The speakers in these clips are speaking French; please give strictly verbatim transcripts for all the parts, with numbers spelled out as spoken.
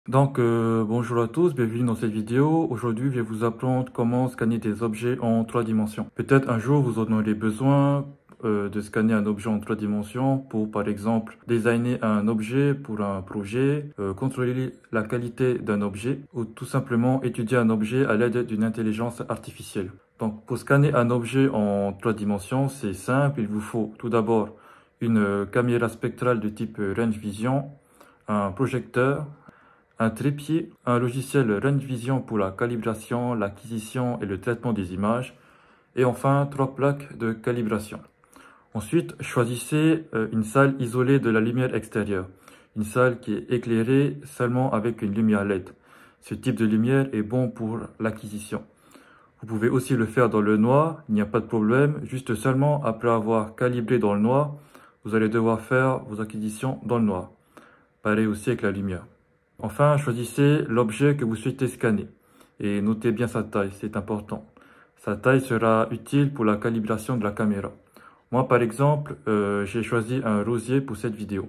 Donc, euh, bonjour à tous, bienvenue dans cette vidéo. Aujourd'hui, je vais vous apprendre comment scanner des objets en trois dimensions. Peut-être un jour, vous en aurez besoin euh, de scanner un objet en trois dimensions pour, par exemple, designer un objet pour un projet, euh, contrôler la qualité d'un objet ou tout simplement étudier un objet à l'aide d'une intelligence artificielle. Donc, pour scanner un objet en trois dimensions, c'est simple. Il vous faut tout d'abord une euh, caméra spectrale de type Range Vision, un projecteur, un trépied, un logiciel Range Vision pour la calibration, l'acquisition et le traitement des images, et enfin trois plaques de calibration. Ensuite, choisissez une salle isolée de la lumière extérieure, une salle qui est éclairée seulement avec une lumière L E D. Ce type de lumière est bon pour l'acquisition. Vous pouvez aussi le faire dans le noir, il n'y a pas de problème, juste seulement après avoir calibré dans le noir, vous allez devoir faire vos acquisitions dans le noir. Pareil aussi avec la lumière. Enfin, choisissez l'objet que vous souhaitez scanner et notez bien sa taille, c'est important. Sa taille sera utile pour la calibration de la caméra. Moi, par exemple, euh, j'ai choisi un rosier pour cette vidéo.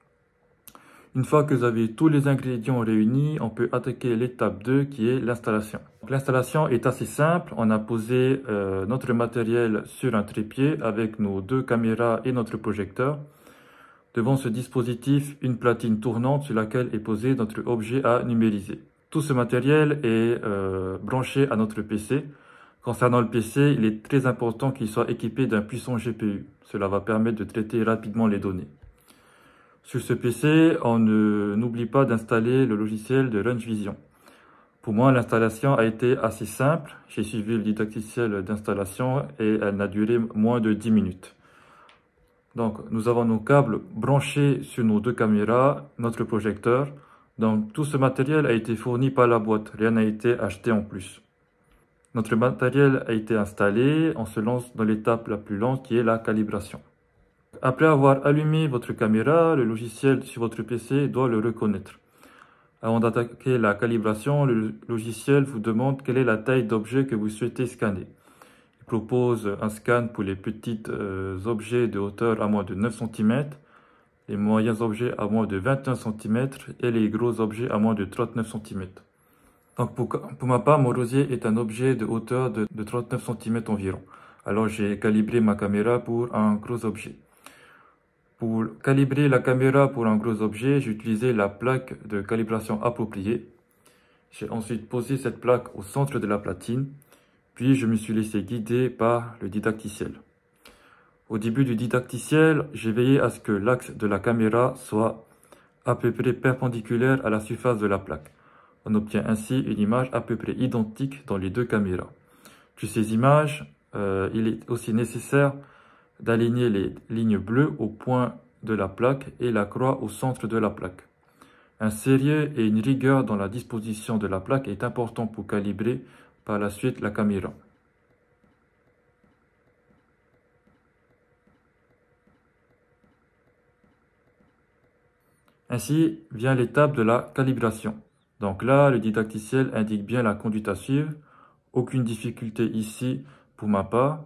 Une fois que vous avez tous les ingrédients réunis, on peut attaquer l'étape deux qui est l'installation. L'installation est assez simple. On a posé euh, notre matériel sur un trépied avec nos deux caméras et notre projecteur. Devant ce dispositif, une platine tournante sur laquelle est posé notre objet à numériser. Tout ce matériel est euh, branché à notre P C. Concernant le P C, il est très important qu'il soit équipé d'un puissant G P U. Cela va permettre de traiter rapidement les données. Sur ce P C, on n'oublie pas d'installer le logiciel de Range Vision. Pour moi, l'installation a été assez simple. J'ai suivi le didacticiel d'installation et elle n'a duré moins de dix minutes. Donc, nous avons nos câbles branchés sur nos deux caméras, notre projecteur. Donc, tout ce matériel a été fourni par la boîte. Rien n'a été acheté en plus. Notre matériel a été installé. On se lance dans l'étape la plus lente qui est la calibration. Après avoir allumé votre caméra, le logiciel sur votre P C doit le reconnaître. Avant d'attaquer la calibration, le logiciel vous demande quelle est la taille d'objet que vous souhaitez scanner. Propose un scan pour les petits euh, objets de hauteur à moins de neuf centimètres, les moyens objets à moins de vingt et un centimètres et les gros objets à moins de trente-neuf centimètres. Donc pour, pour ma part, mon rosier est un objet de hauteur de, de trente-neuf centimètres environ. Alors j'ai calibré ma caméra pour un gros objet. Pour calibrer la caméra pour un gros objet, j'ai utilisé la plaque de calibration appropriée. J'ai ensuite posé cette plaque au centre de la platine. Puis je me suis laissé guider par le didacticiel. Au début du didacticiel, j'ai veillé à ce que l'axe de la caméra soit à peu près perpendiculaire à la surface de la plaque. On obtient ainsi une image à peu près identique dans les deux caméras. Sur ces images, euh, il est aussi nécessaire d'aligner les lignes bleues au point de la plaque et la croix au centre de la plaque. Un sérieux et une rigueur dans la disposition de la plaque est important pour calibrer par la suite la caméra. Ainsi vient l'étape de la calibration. Donc là, le didacticiel indique bien la conduite à suivre. Aucune difficulté ici pour ma part.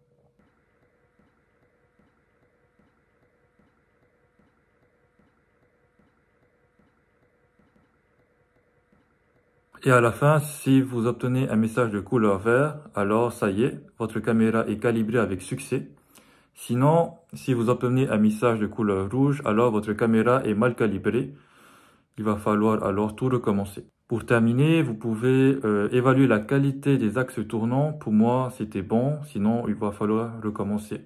Et à la fin, si vous obtenez un message de couleur vert, alors ça y est, votre caméra est calibrée avec succès. Sinon, si vous obtenez un message de couleur rouge, alors votre caméra est mal calibrée. Il va falloir alors tout recommencer. Pour terminer, vous pouvez euh, évaluer la qualité des axes tournants. Pour moi, c'était bon, sinon il va falloir recommencer.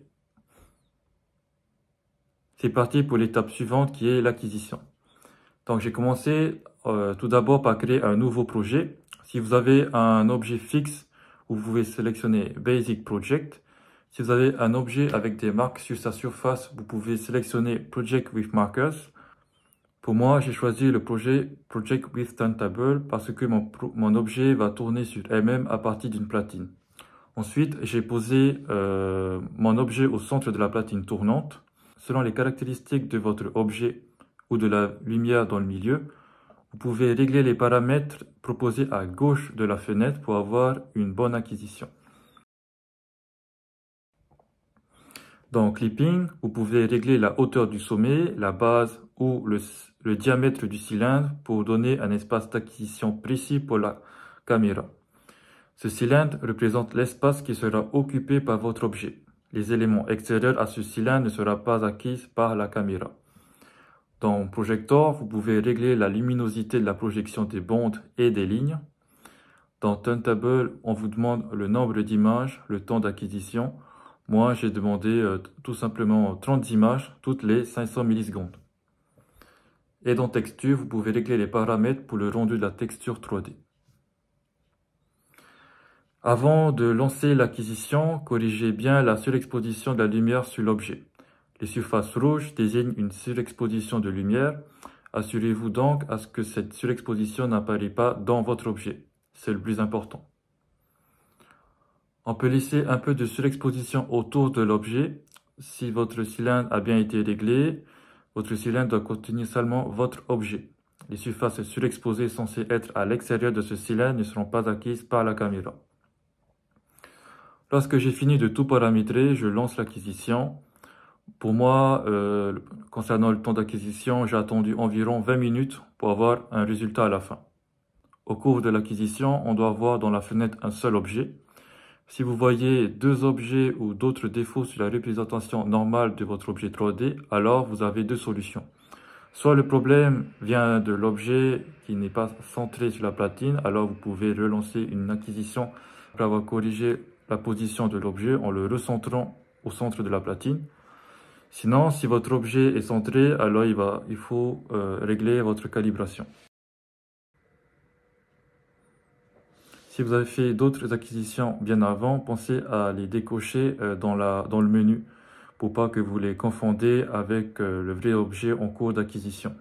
C'est parti pour l'étape suivante qui est l'acquisition. Donc j'ai commencé euh, tout d'abord par créer un nouveau projet. Si vous avez un objet fixe, vous pouvez sélectionner Basic Project. Si vous avez un objet avec des marques sur sa surface, vous pouvez sélectionner Project with Markers. Pour moi, j'ai choisi le projet Project with Turntable parce que mon, mon objet va tourner sur elle-même à partir d'une platine. Ensuite, j'ai posé euh, mon objet au centre de la platine tournante. Selon les caractéristiques de votre objet ou de la lumière dans le milieu, vous pouvez régler les paramètres proposés à gauche de la fenêtre pour avoir une bonne acquisition. Dans Clipping, vous pouvez régler la hauteur du sommet, la base ou le, le diamètre du cylindre pour donner un espace d'acquisition précis pour la caméra. Ce cylindre représente l'espace qui sera occupé par votre objet. Les éléments extérieurs à ce cylindre ne seront pas acquis par la caméra. Dans Projector, vous pouvez régler la luminosité de la projection des bandes et des lignes. Dans Turntable, on vous demande le nombre d'images, le temps d'acquisition. Moi, j'ai demandé euh, tout simplement trente images toutes les cinq cents millisecondes. Et dans Texture, vous pouvez régler les paramètres pour le rendu de la texture trois D. Avant de lancer l'acquisition, corrigez bien la surexposition de la lumière sur l'objet. Les surfaces rouges désignent une surexposition de lumière. Assurez-vous donc à ce que cette surexposition n'apparaît pas dans votre objet. C'est le plus important. On peut laisser un peu de surexposition autour de l'objet. Si votre cylindre a bien été réglé, votre cylindre doit contenir seulement votre objet. Les surfaces surexposées censées être à l'extérieur de ce cylindre ne seront pas acquises par la caméra. Lorsque j'ai fini de tout paramétrer, je lance l'acquisition. Pour moi, euh, concernant le temps d'acquisition, j'ai attendu environ vingt minutes pour avoir un résultat à la fin. Au cours de l'acquisition, on doit voir dans la fenêtre un seul objet. Si vous voyez deux objets ou d'autres défauts sur la représentation normale de votre objet trois D, alors vous avez deux solutions. Soit le problème vient de l'objet qui n'est pas centré sur la platine, alors vous pouvez relancer une acquisition après avoir corrigé la position de l'objet en le recentrant au centre de la platine. Sinon, si votre objet est centré, alors il, va, il faut euh, régler votre calibration. Si vous avez fait d'autres acquisitions bien avant, pensez à les décocher euh, dans, la, dans le menu pour pas que vous les confondez avec euh, le vrai objet en cours d'acquisition.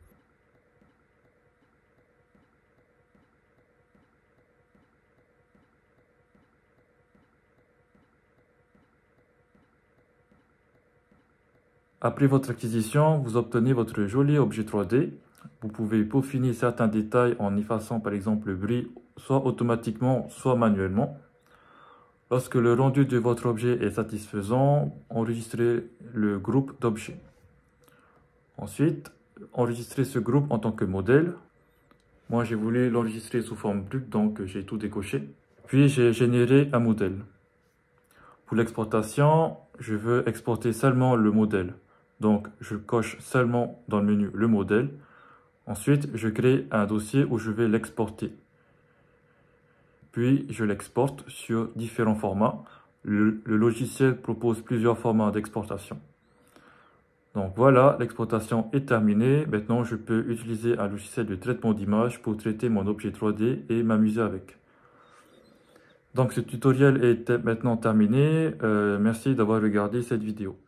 Après votre acquisition, vous obtenez votre joli objet trois D. Vous pouvez peaufiner certains détails en effaçant par exemple le bris, soit automatiquement, soit manuellement. Lorsque le rendu de votre objet est satisfaisant, enregistrez le groupe d'objets. Ensuite, enregistrez ce groupe en tant que modèle. Moi, j'ai voulu l'enregistrer sous forme brute, donc j'ai tout décoché. Puis, j'ai généré un modèle. Pour l'exportation, je veux exporter seulement le modèle. Donc, je coche seulement dans le menu le modèle. Ensuite, je crée un dossier où je vais l'exporter. Puis, je l'exporte sur différents formats. Le, le logiciel propose plusieurs formats d'exportation. Donc voilà, l'exportation est terminée. Maintenant, je peux utiliser un logiciel de traitement d'image pour traiter mon objet trois D et m'amuser avec. Donc ce tutoriel est maintenant terminé. Euh, merci d'avoir regardé cette vidéo.